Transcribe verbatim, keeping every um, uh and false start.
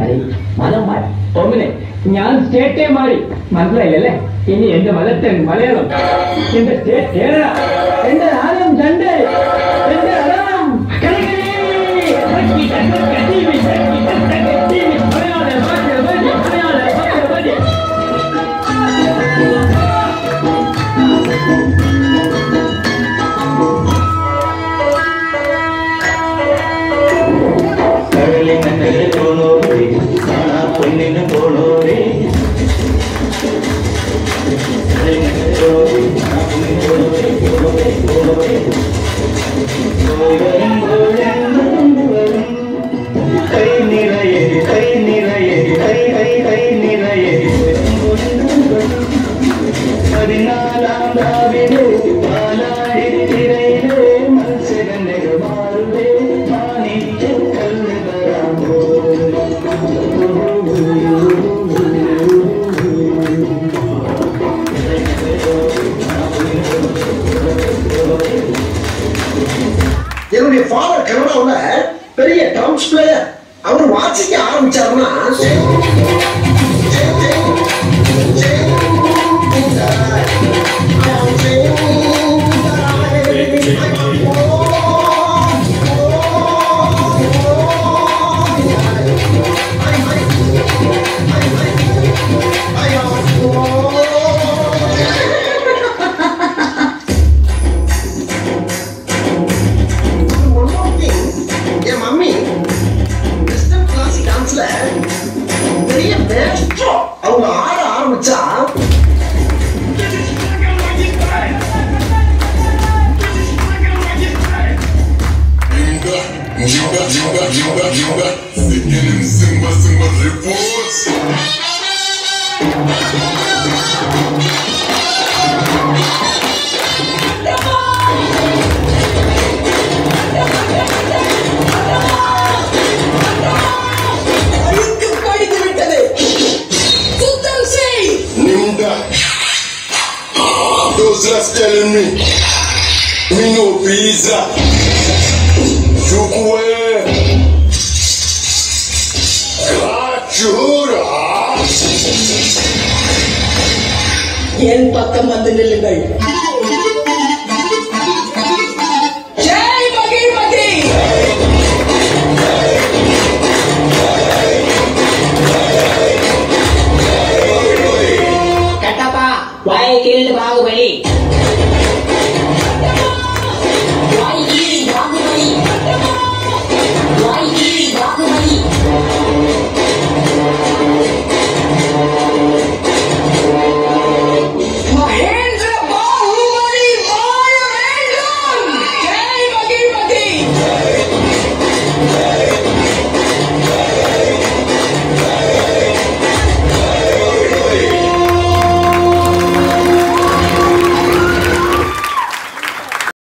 മാറി മതം മാറി ഒന്നിനെ ഞാൻ സ്റ്റേറ്റേ മാറി മനസ്സിലായില്ലേ ഇനി എന്റെ മതത്തൻ മലയാളം എന്റെ സ്റ്റേറ്റ് കേരള എന്റെ ആലം ചണ്ടേ എന്റെ അലാം என்னுடைய ஃபாதர் கனடாவுல பெரிய ட்ரம்ஸ் பிளேயர். அவர் வாசிக்க ஆரம்பிச்சாருன்னா என் மம்மி வெஸ்டர்ன் கிளாசிக் டான்ஸ்ல பெரிய மேஸ்ட்ரோ. அவங்க ஆட ஆரம்பிச்சா Those that's telling me, me no pizza. Chukwe, Kachura. என் பக்கம் வந்து நில்லுங்கள்.